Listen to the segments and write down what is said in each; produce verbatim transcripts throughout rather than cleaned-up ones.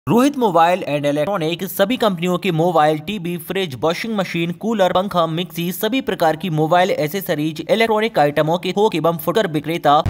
Rohit mobile and electronic सभी कंपनियों के mobile, TV, fridge, washing machine, cooler, पंखा, मिक्सी, सभी प्रकार की मोबाइल एसेसरीज, इलेक्ट्रॉनिक आइटमों के थोक एवं फुटकर विक्रेता।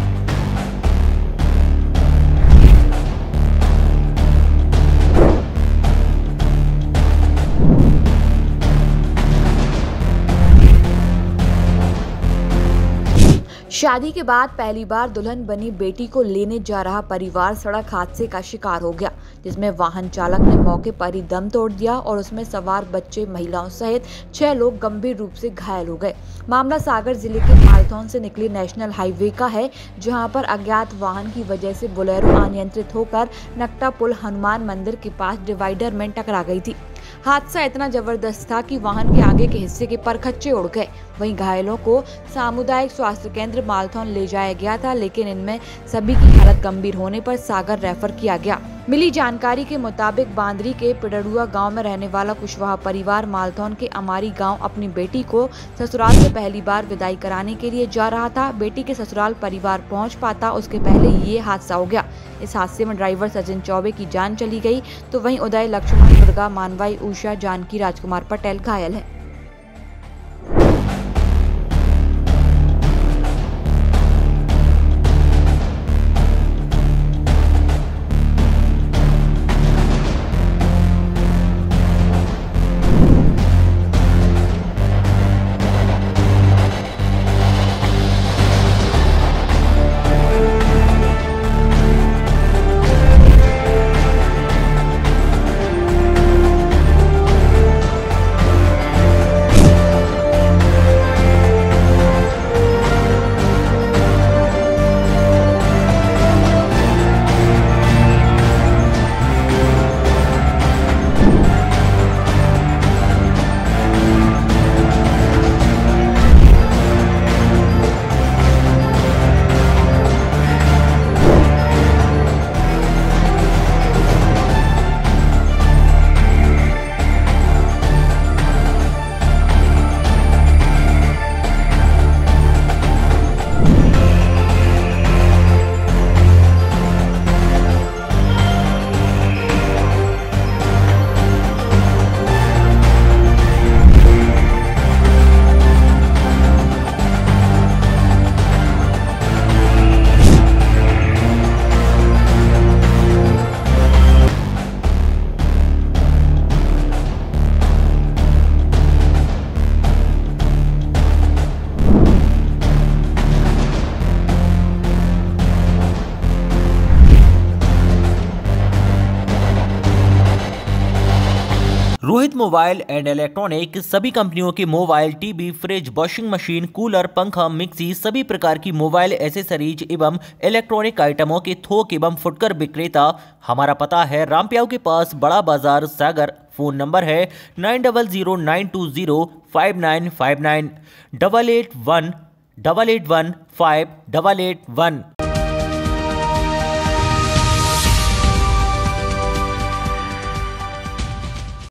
शादी के बाद पहली बार दुल्हन बनी बेटी को लेने जा रहा परिवार सड़क हादसे का शिकार हो गया, जिसमें वाहन चालक ने मौके पर ही दम तोड़ दिया और उसमें सवार बच्चे, महिलाओं सहित छह लोग गंभीर रूप से घायल हो गए। मामला सागर जिले के मालथौन से निकली नेशनल हाईवे का है, जहां पर अज्ञात वाहन की वजह से बोलेरो अनियंत्रित होकर नकटा पुल हनुमान मंदिर के पास डिवाइडर में टकरा गई थी। हादसा इतना जबरदस्त था कि वाहन के आगे के हिस्से के परखच्चे उड़ गए। वहीं घायलों को सामुदायिक स्वास्थ्य केंद्र मालथौन ले जाया गया था, लेकिन इनमें सभी की हालत गंभीर होने पर सागर रेफर किया गया। मिली जानकारी के मुताबिक बांदरी के पिडरुआ गांव में रहने वाला कुशवाहा परिवार मालथौन के अमारी गांव अपनी बेटी को ससुराल से पहली बार विदाई कराने के लिए जा रहा था। बेटी के ससुराल परिवार पहुंच पाता उसके पहले ये हादसा हो गया। इस हादसे में ड्राइवर सचिन चौबे की जान चली गई, तो वहीं उदय, लक्ष्मण, दुर्गा, मानवाई, उषा, जानकी, राजकुमार पटेल घायल है। रोहित मोबाइल एंड इलेक्ट्रॉनिक सभी कंपनियों के mobile, TV, fridge, washing machine, cooler, पंखा, मिक्सी, सभी प्रकार की मोबाइल एसेसरीज एवं इलेक्ट्रॉनिक आइटमों के थोक एवं फुटकर विक्रेता। हमारा पता है रामप्याऊ के पास, बड़ा बाजार, सागर। फोन नंबर है nine double zero nine two zero five nine five nine, double eight one double eight one five double eight one.